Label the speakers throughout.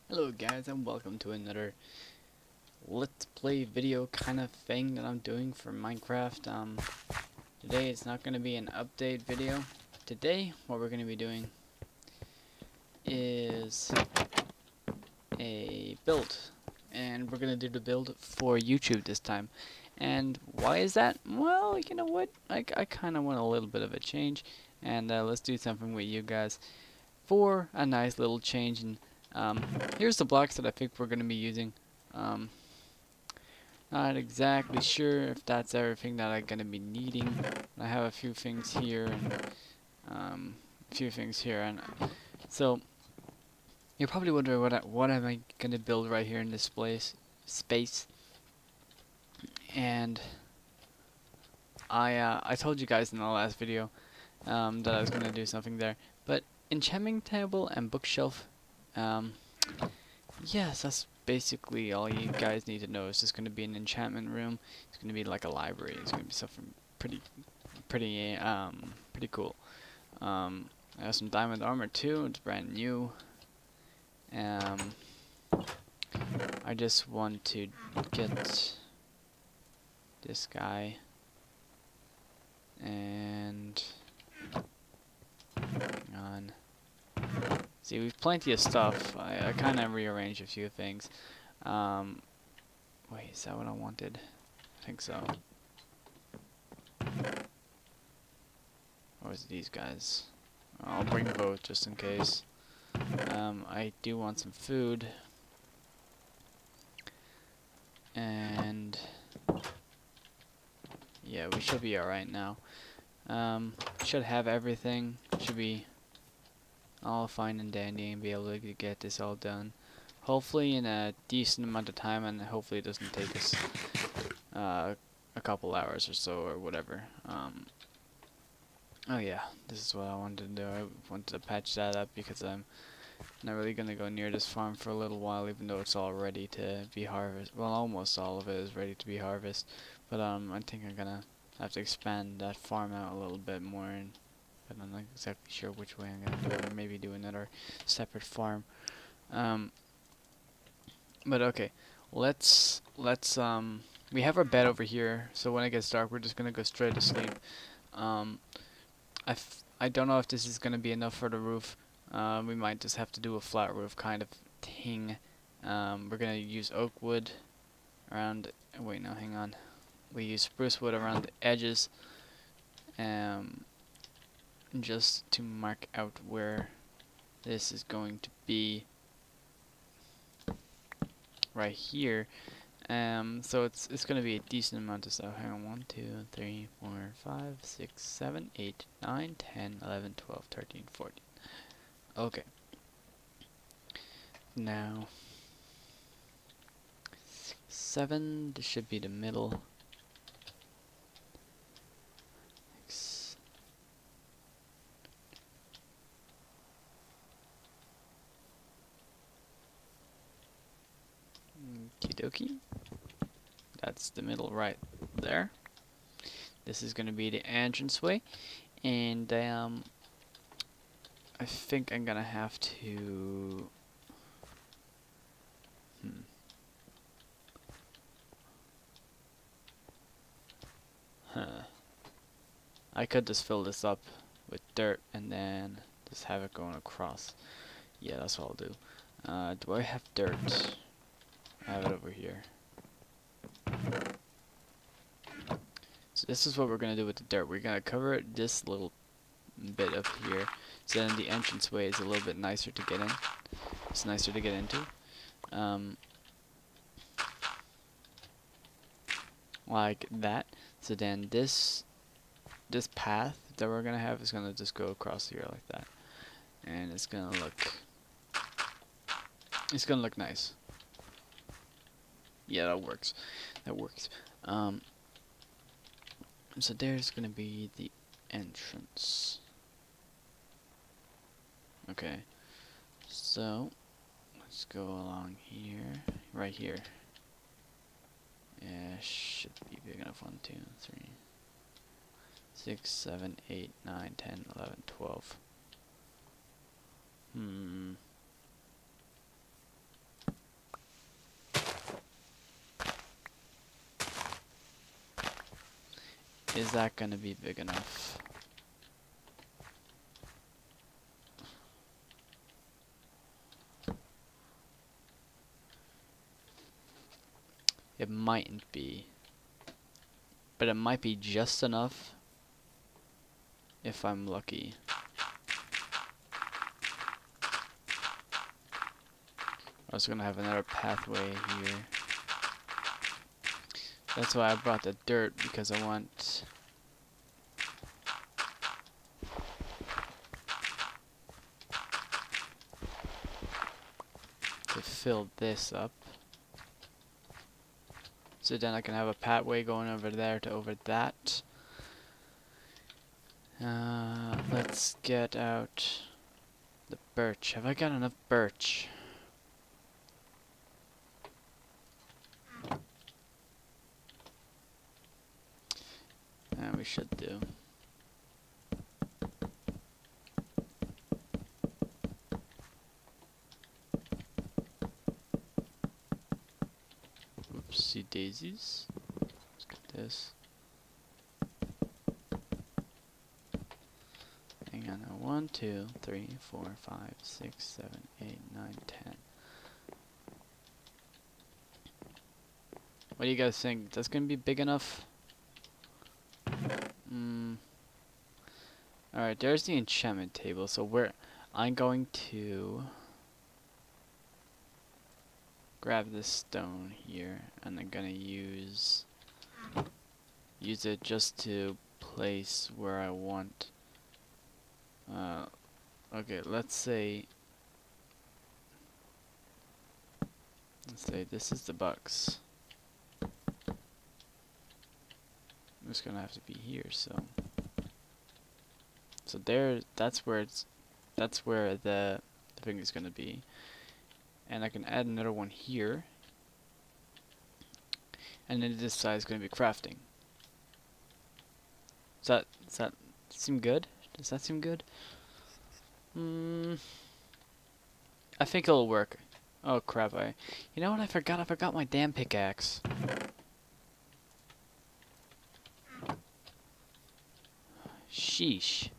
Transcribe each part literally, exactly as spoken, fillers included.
Speaker 1: Hello guys, and welcome to another let's play video kind of thing that I'm doing for Minecraft. Um, today it's not going to be an update video. Today what we're going to be doing is a build, and we're going to do the build for YouTube this time. And why is that? Well, you know what, I, I kind of want a little bit of a change, and uh, let's do something with you guys for a nice little change. And um, here's the blocks that I think we're going to be using. Um, not exactly sure if that's everything that I'm going to be needing. I have a few things here and um, a few things here, and so you're probably wondering what I, what am I going to build right here in this place space. And I uh, I told you guys in the last video um, that I was going to do something there, but enchanting table and bookshelf. Um, yes, that's basically all you guys need to know. It's just going to be an enchantment room. It's going to be like a library. It's going to be something pretty, pretty, um, pretty cool. Um, I have some diamond armor too. It's brand new. Um, I just want to get this guy and hang on. See, we've plenty of stuff. I, I kind of rearranged a few things. Um, wait, is that what I wanted? I think so. Or is it these guys? I'll bring both just in case. Um, I do want some food. And yeah, we should be alright now. Um, should have everything. Should be all fine and dandy and be able to get this all done. Hopefully in a decent amount of time, and hopefully it doesn't take us uh, a couple hours or so or whatever. Um, oh yeah, this is what I wanted to do. I wanted to patch that up because I'm not really going to go near this farm for a little while, even though it's all ready to be harvested. Well, almost all of it is ready to be harvested. But um, I think I'm going to have to expand that farm out a little bit more, and but I'm not exactly sure which way I'm gonna do it, or maybe do another separate farm. Um, but okay, let's let's um we have our bed over here, so when it gets dark, we're just gonna go straight to sleep. Um, I f I don't know if this is gonna be enough for the roof. Um, we might just have to do a flat roof kind of thing. Um, we're gonna use oak wood around. Wait, no, hang on. We use spruce wood around the edges. Um. Just to mark out where this is going to be right here. Um, so it's it's going to be a decent amount of stuff. Hang on, one, two, three, four, five, six, seven, eight, nine, ten, eleven, twelve, thirteen, fourteen. Okay. Now, seven. This should be the middle. Okie dokie. That's the middle right there. This is going to be the entranceway, and um, I think I'm gonna have to. Hmm. Huh. I could just fill this up with dirt and then just have it going across. Yeah, that's what I'll do. Uh, do I have dirt? I have it over here. So this is what we're gonna do with the dirt. We're gonna cover it this little bit up here, so then the entranceway is a little bit nicer to get in. It's nicer to get into. Um, like that. So then this this path that we're gonna have is gonna just go across here like that, and it's gonna look it's gonna look nice. Yeah, that works. That works. Um, so there's gonna be the entrance. Okay. So let's go along here, right here. Yeah, should be big enough. One, two, three, six, seven, eight, nine, ten, eleven, twelve. Hmm. is that gonna be big enough? It mightn't be, but it might be just enough if I'm lucky. I was gonna have another pathway here. That's why I brought the dirt, because I want to fill this up. So then I can have a pathway going over there to over that. Uh, let's get out the birch. Have I got enough birch? Yeah, we should do. Oopsie daisies. Let's get this. Hang on now. One, two, three, four, five, six, seven, eight, nine, ten. What do you guys think? That's gonna be big enough? Mm. Alright, there's the enchantment table. So we're I'm going to grab this stone here, and I'm gonna use use it just to place where I want. Uh, okay, let's say let's say this is the box. I'm just gonna have to be here, so so there. That's where it's. That's where the the thing is gonna be, and I can add another one here, and then this side is gonna be crafting. Does that does that seem good? Does that seem good? Hmm. I think it'll work. Oh crap! I. You know what? I forgot. I forgot my damn pickaxe. Sheesh.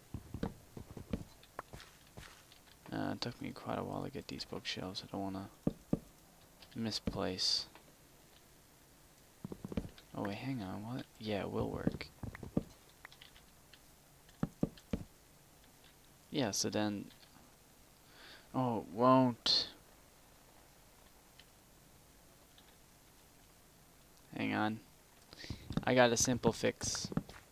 Speaker 1: Uh, it took me quite a while to get these bookshelves. I don't want to misplace. Oh wait, hang on. What? Yeah, it will work. Yeah, so then... Oh, it won't. Hang on. I got a simple fix.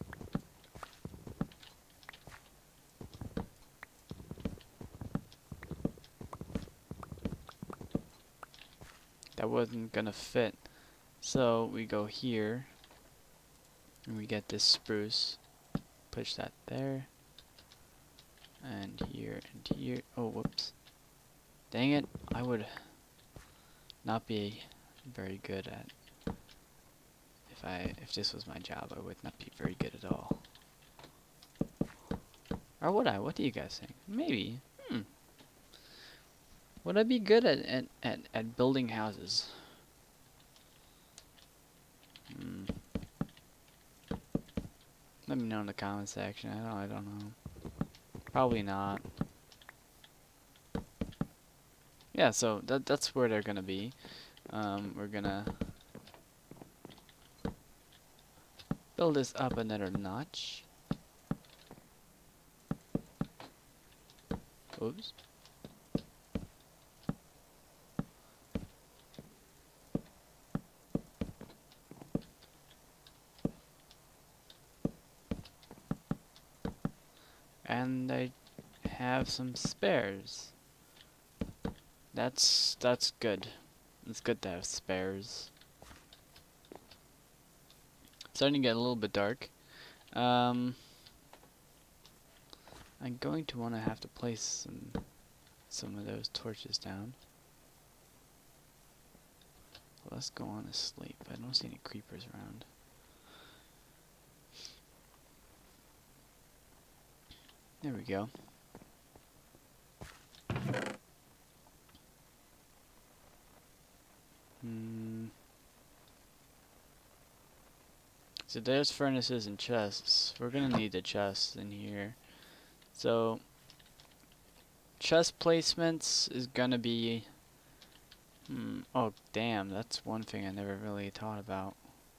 Speaker 1: That wasn't gonna fit. So we go here. And we get this spruce. Push that there. And here and here. Oh, whoops. Dang it. I would not be very good at... If I if this was my job, I would not be very good at all. Or would I? What do you guys think? Maybe. Hmm. Would I be good at at, at, at building houses? Hmm. Let me know in the comment section. I don't I don't know. Probably not. Yeah, so that that's where they're gonna be. Um, we're gonna build this up another notch. Oops. And I have some spares. That's that's good. It's good to have spares. It's starting to get a little bit dark. Um, I'm going to want to have to place some some of those torches down. Let's go on to sleep. I don't see any creepers around. There we go. Hmm. Is so there's furnaces and chests. We're gonna need the chests in here. So chest placements is gonna be hmm oh damn, that's one thing I never really thought about.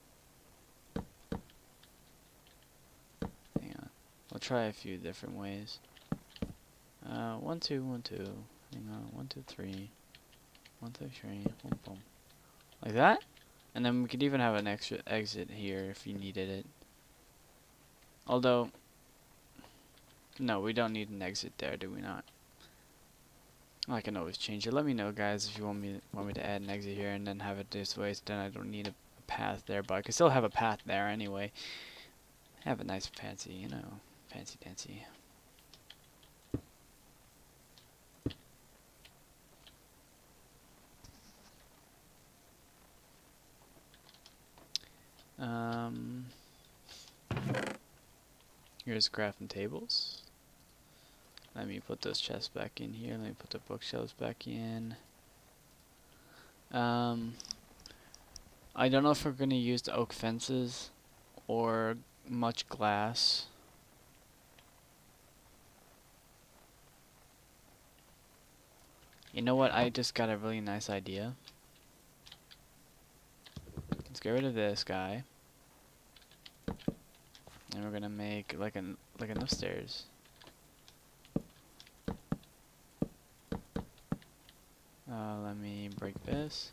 Speaker 1: Hang on. We'll try a few different ways. Uh one two one two. Hang on, one two three. One two three. Boom boom. Like that? And then we could even have an extra exit here if you needed it. Although, no, we don't need an exit there, do we not? I can always change it. Let me know, guys, if you want me want me to add an exit here and then have it this way, so then I don't need a, a path there. But I can still have a path there anyway. Have a nice fancy, you know, fancy dancy. Um, here's crafting tables. Let me put those chests back in here. Let me put the bookshelves back in. Um, I don't know if we're going to use the oak fences or much glass. You know what? I just got a really nice idea. Let's get rid of this guy. And we're gonna make like an like an upstairs. Uh, let me break this.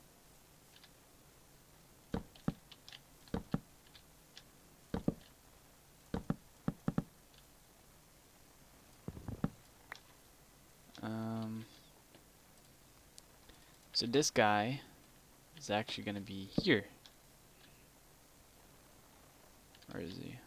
Speaker 1: Um, so this guy is actually gonna be here. Where is he?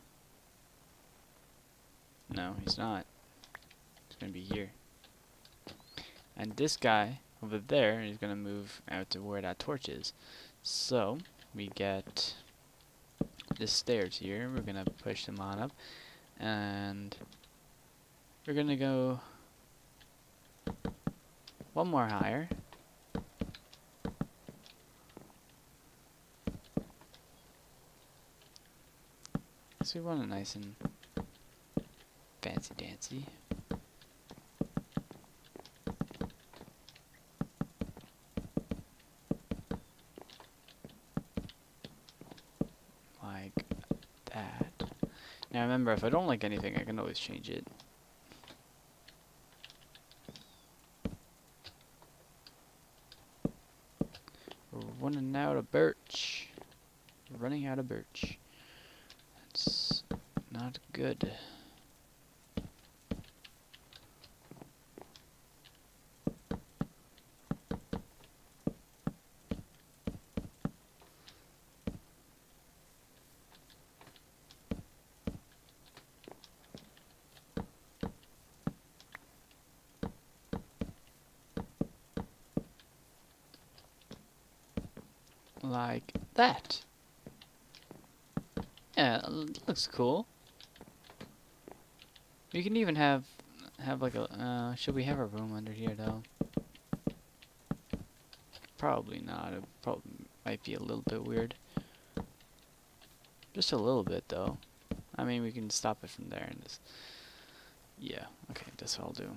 Speaker 1: No, he's not. He's gonna be here. And this guy over there is gonna move out to where that torch is. So we get the stairs here. We're gonna push them on up, and we're gonna go one more higher. So we want it nice and fancy dancy. Like that. Now remember, if I don't like anything, I can always change it. We're running out of birch. We're running out of birch. That's not good. Like that. Yeah, it looks cool. We can even have have like a uh, should we have a room under here though? Probably not. It probably might be a little bit weird. Just a little bit though. I mean, we can stop it from there and just yeah. Okay, that's what I'll do.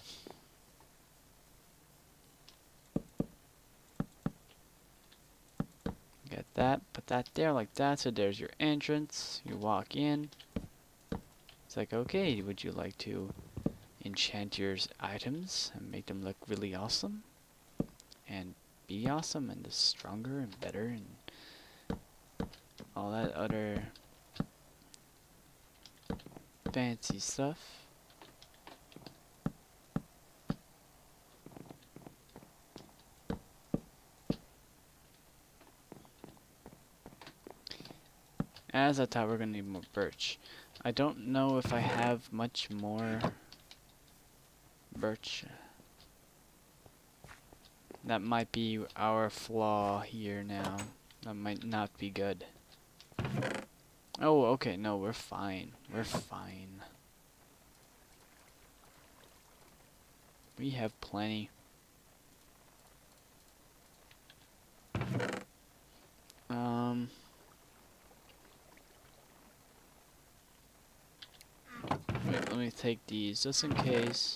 Speaker 1: Get that, put that there like that, so there's your entrance. You walk in. It's like, okay, would you like to enchant your items and make them look really awesome? And be awesome and just stronger and better and all that other fancy stuff. As I thought, we're gonna need more birch. I don't know if I have much more birch. That might be our flaw here now. That might not be good. Oh, okay, no, we're fine. We're fine. We have plenty. Um... take these just in case.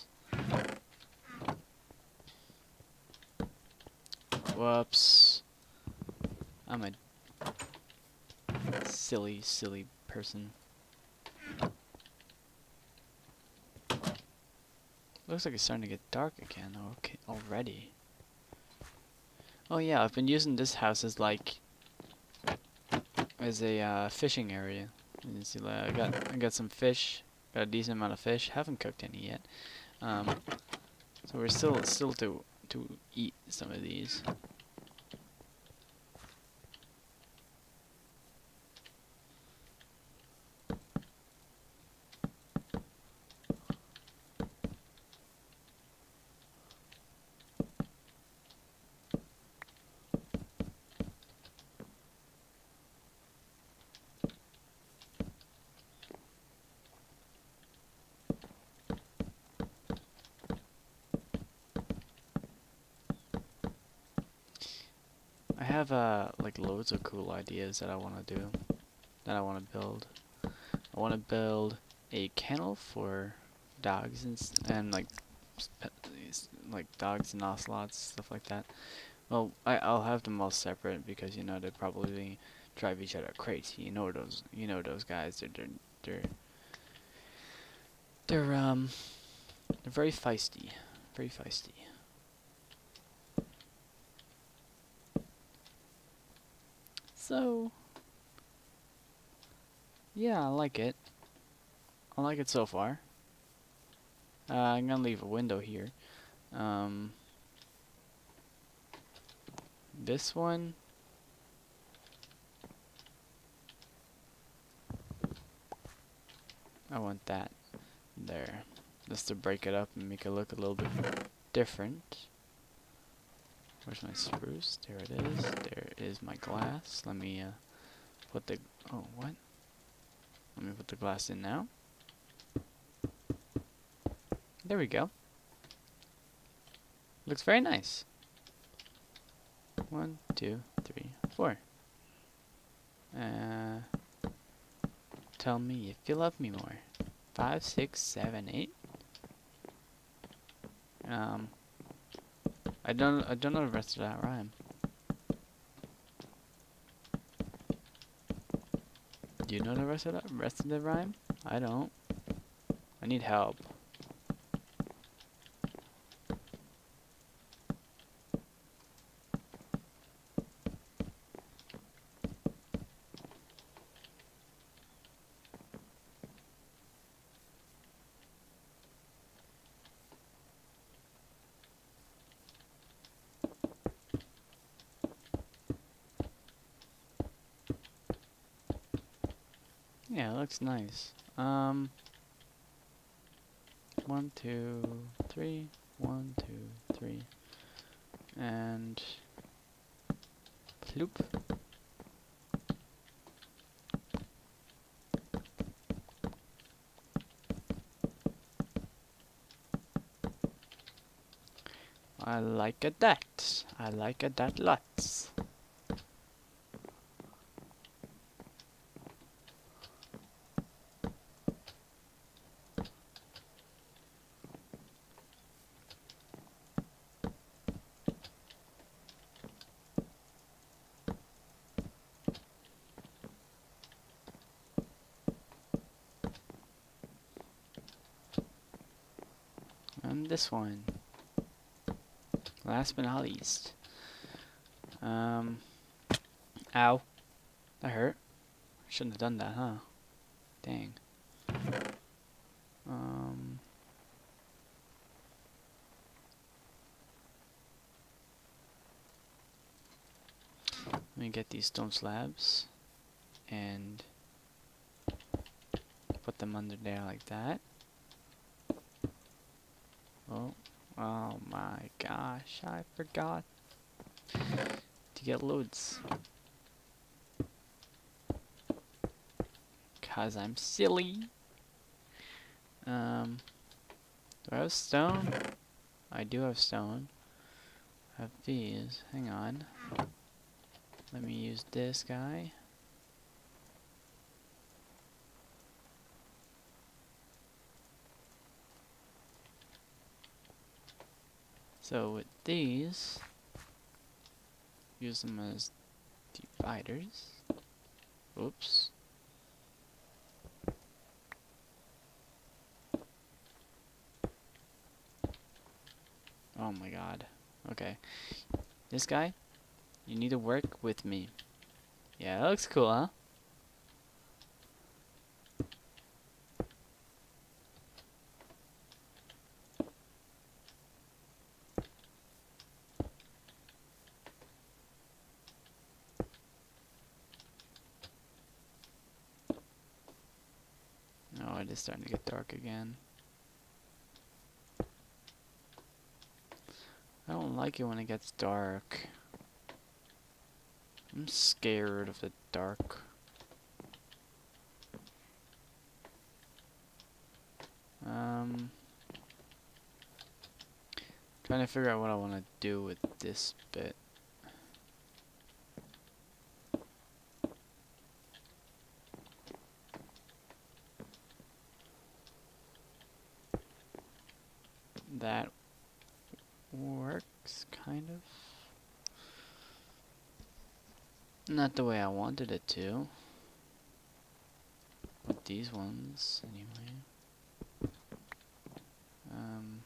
Speaker 1: Whoops. I'm a silly, silly person. Looks like it's starting to get dark again. Okay, already. Oh yeah, I've been using this house as like as a uh, fishing area. You see, like, I got I got some fish. Got a decent amount of fish. Haven't cooked any yet. Um, so we're still still to to eat some of these. I have uh like loads of cool ideas that I want to do, that I want to build. I want to build a kennel for dogs and s and like sp like dogs and ocelots, stuff like that. Well, I I'll have them all separate because you know they probably drive each other crazy. You know those you know those guys. They're they're they're they're um they're very feisty, very feisty. So, yeah, I like it. I like it so far. Uh, I'm gonna leave a window here. Um, this one, I want that there, just to break it up and make it look a little bit different. Where's my spruce? There it is. There is my glass. Let me uh, put the... Oh, what? Let me put the glass in now. There we go. Looks very nice. One, two, three, four. Uh, tell me if you love me more. Five, six, seven, eight. Um... I don't I don't know the rest of that rhyme. Do you know the rest of that rest of the rhyme? I don't. I need help. Yeah, it looks nice. Um, one, two, three, one, two, three, and ploop. I like it that. I like it that lots. And this one. Last but not least. Um, ow. That hurt. Shouldn't have done that, huh? Dang. Um, let me get these stone slabs and put them under there like that. Oh, oh my gosh, I forgot to get loads. Cause I'm silly. Um, do I have stone? I do have stone. I have these. Hang on. Let me use this guy. So with these, use them as dividers. Oops. Oh my god. Okay. This guy, you need to work with me. Yeah, that looks cool, huh? Oh, it is starting to get dark again. I don't like it when it gets dark. I'm scared of the dark. Um, trying to figure out what I want to do with this bit. That works, kind of. Not the way I wanted it to. With these ones, anyway. Um,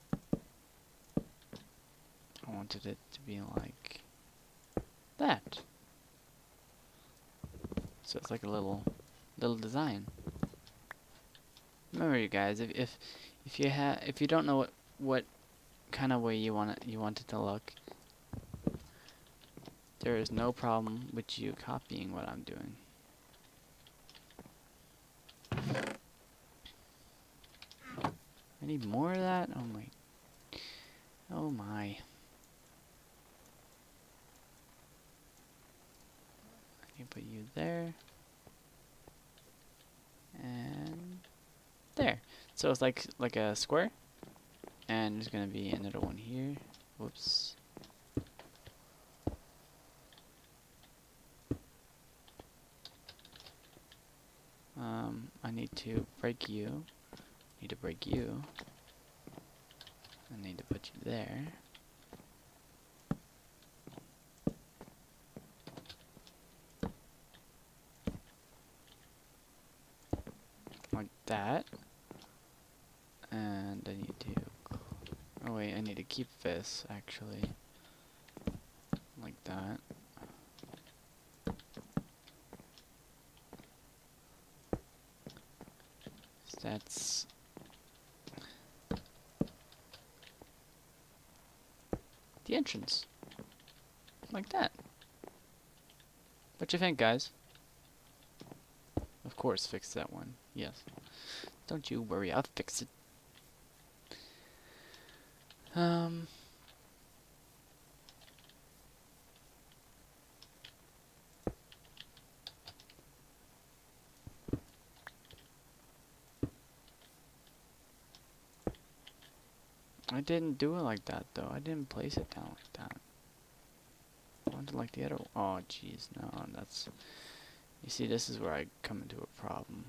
Speaker 1: I wanted it to be like that. So it's like a little, little design. Remember, you guys, if if if you have if you don't know what what kind of way you want it you want it to look, there is no problem with you copying what I'm doing. I need more of that. Oh my. Oh my. I need to put you there. And there. So it's like like a square. And there's gonna be another one here. Whoops. Um, I need to break you. Need to break you. I need to put you there. Like that. And I need to... Oh wait, I need to keep this, actually. Like that. So that's... the entrance. Like that. What you think, guys? Of course, fix that one. Yes. Don't you worry, I'll fix it. Um... I didn't do it like that, though. I didn't place it down like that. I wanted like the other... Oh, jeez, no, that's... You see, this is where I come into a problem.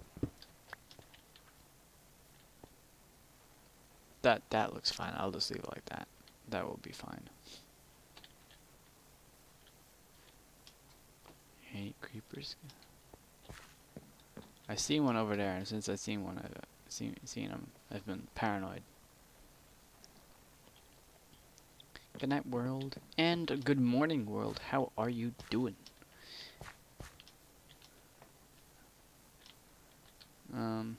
Speaker 1: That, that looks fine. I'll just leave it like that. That will be fine. Hate creepers. I see one over there, and since I've seen one, I've seen, seen them. I've been paranoid. Good night, world, and good morning, world. How are you doing? Um,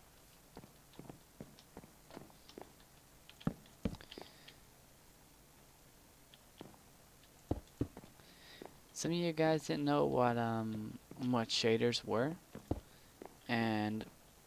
Speaker 1: some of you guys didn't know what um what shaders were, and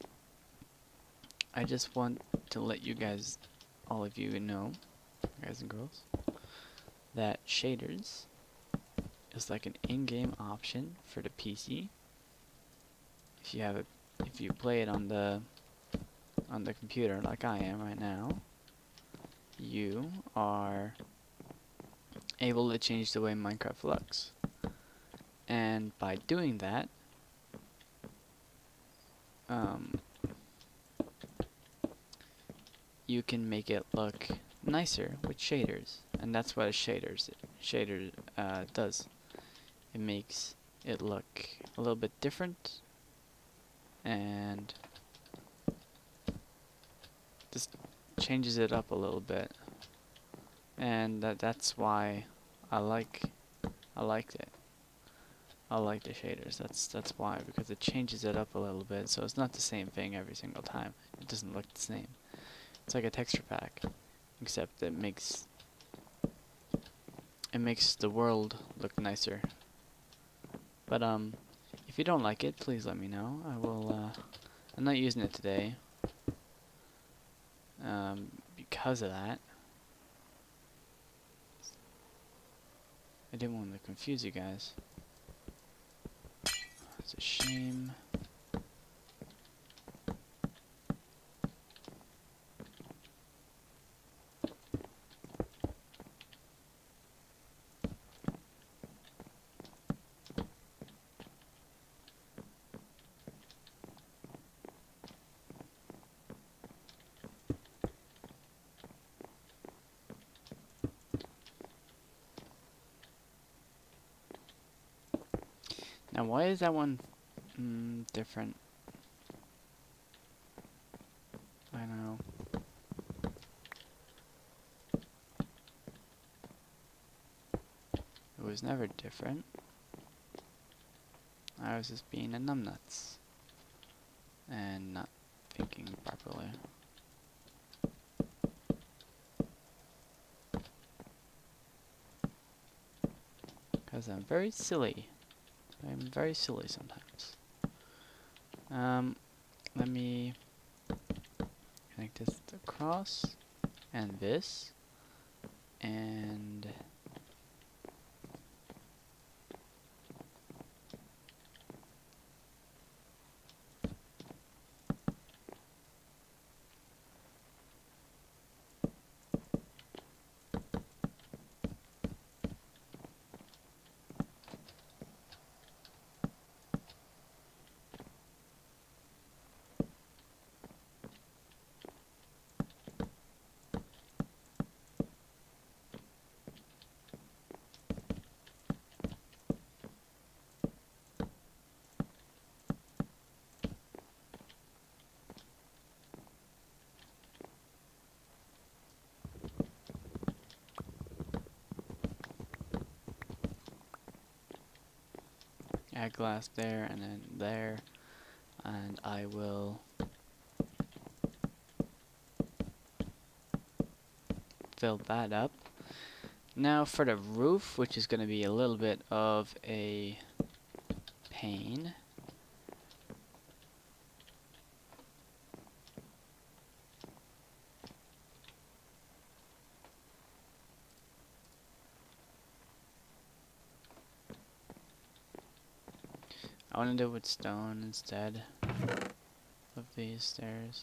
Speaker 1: I just want to let you guys, all of you know, guys and girls, that shaders is like an in-game option for the P C. If you have a, if you play it on the on the computer like I am right now, you are able to change the way Minecraft looks. And by doing that, um, you can make it look nicer with shaders, and that's what a shaders shader uh, does. It makes it look a little bit different, and just changes it up a little bit, and that that's why I like I liked it. I like the shaders. That's that's why, because it changes it up a little bit, so it's not the same thing every single time. It doesn't look the same. It's like a texture pack, except it makes it makes the world look nicer. But um, if you don't like it, please let me know. I will. Uh, I'm not using it today um, because of that. I didn't want to confuse you guys. It's a shame. Now, why is that one mm, different? I know. It was never different. I was just being a numbnuts and not thinking properly. Because I'm very silly. I'm very silly sometimes. Um, let me connect this to Krause and this, and add glass there and then there, and I will fill that up. Now for the roof, which is going to be a little bit of a pain. I want to do it with stone instead of these stairs.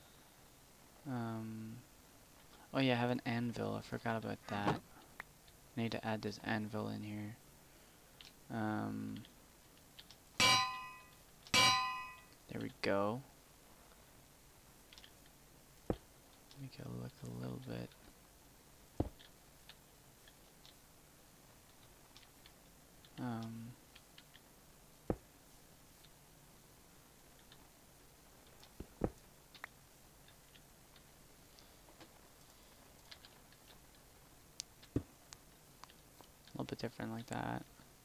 Speaker 1: Um, oh yeah, I have an anvil. I forgot about that. I need to add this anvil in here. Um, there we go. Make it look a little bit. Um, a little bit different like that.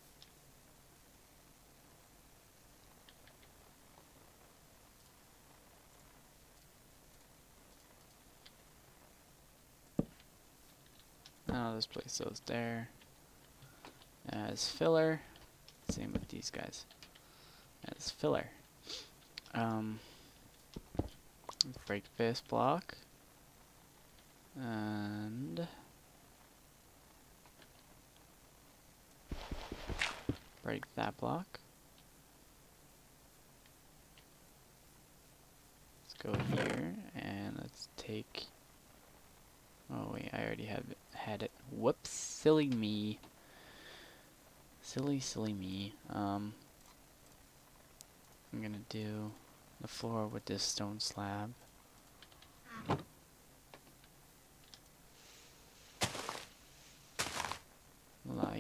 Speaker 1: Oh, this place goes there as filler. Same with these guys as filler. Um, break this block and break that block. Let's go here and let's take. Oh wait, I already have it, had it. Whoops, silly me. Silly, silly me. Um, I'm gonna do the floor with this stone slab.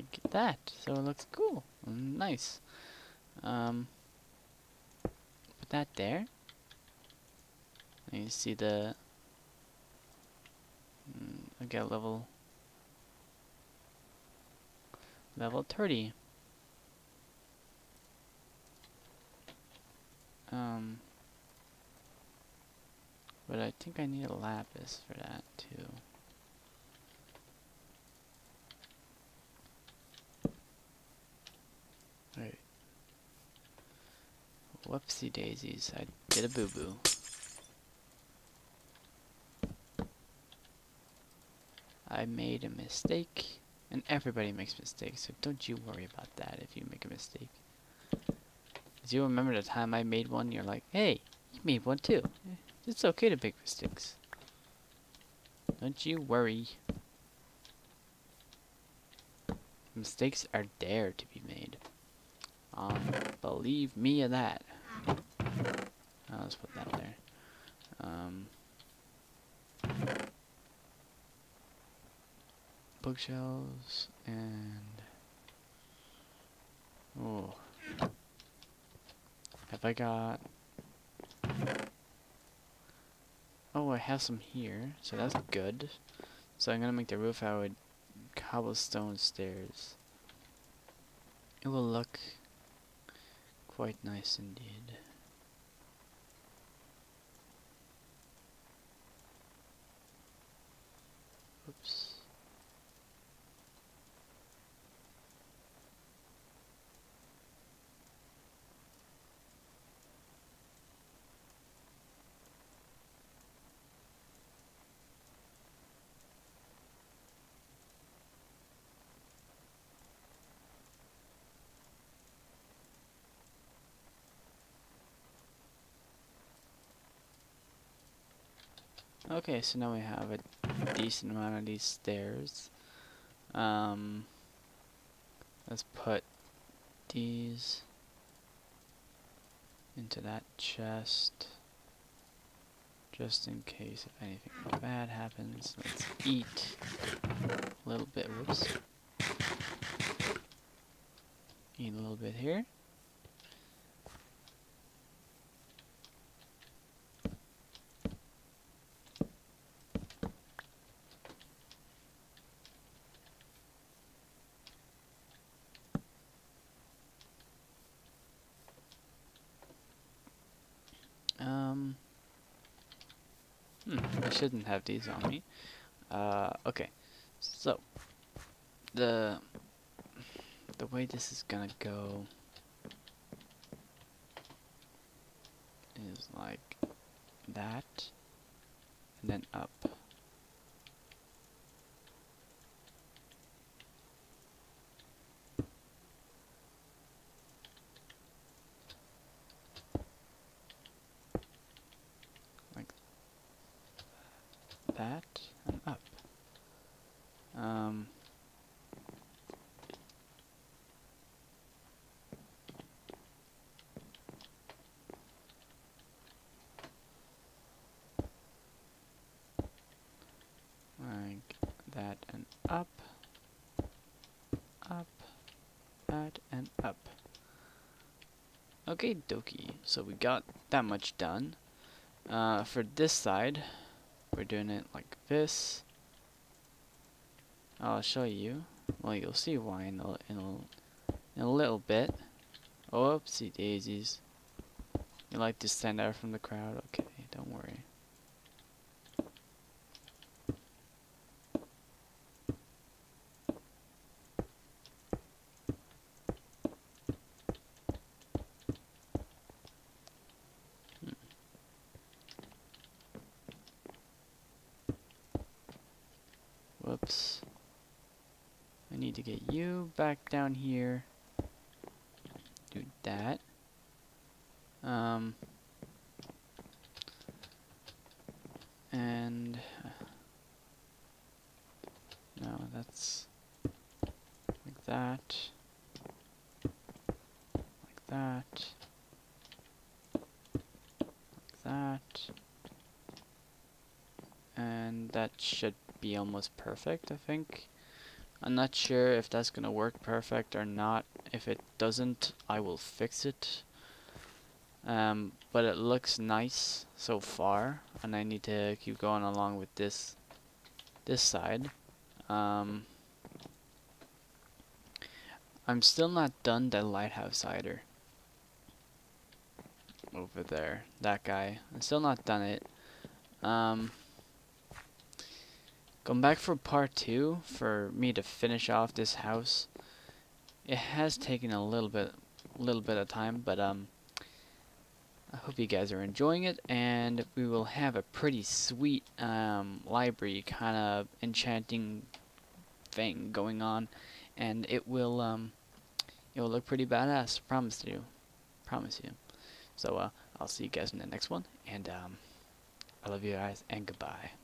Speaker 1: like that, so it looks cool and nice. Um, put that there. And you see the mm, I get level level thirty. Um, but I think I need a lapis for that too. Right. Whoopsie daisies, I did a boo-boo. I made a mistake, and everybody makes mistakes, so don't you worry about that if you make a mistake. Because you remember the time I made one, you're like, hey, you made one too. It's okay to make mistakes. Don't you worry. Mistakes are there to be made. Um, believe me of that. Oh, let's put that there. Um, bookshelves and oh, have I got? Oh, I have some here, so that's good. So I'm gonna make the roof out with cobblestone stairs. It will look quite nice indeed. Oops. Okay, so now we have a decent amount of these stairs. Um, let's put these into that chest, just in case if anything bad happens. Let's eat a little bit. Whoops. Eat a little bit here. Um, hmm, I shouldn't have these on me. Uh, okay, so the the way this is gonna go is like that, and then up. Like that, and up. Um, like that and up, up, that and up. Okay, dokie. So we got that much done. Uh, for this side, we're doing it like this. I'll show you. Well, you'll see why in a, in a, in a little bit. Oopsie daisies. You like to stand out from the crowd? Okay, don't worry. Hmm. Whoops. I need to get you back down here. Do that. Um, and uh, no, that's like that, like that, like that, and that should be almost perfect, I think. I'm not sure if that's gonna work perfect or not. If it doesn't, I will fix it. Um, but it looks nice so far, and I need to keep going along with this this side. Um, I'm still not done the lighthouse either. Over there, that guy. I'm still not done it. Um, going back for part two for me to finish off this house. It has taken a little bit, little bit of time, but um. I hope you guys are enjoying it, and we will have a pretty sweet um, library kind of enchanting thing going on, and it will um, it will look pretty badass. Promise you, promise you. So uh, I'll see you guys in the next one, and um, I love you guys, and goodbye.